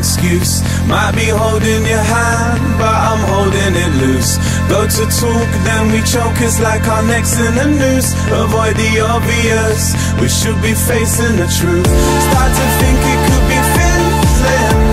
excuse. Might be holding your hand, but I'm holding it loose. Go to talk, then we choke, it's like our necks in the noose. Avoid the obvious, we should be facing the truth. Start to think it could be fizzling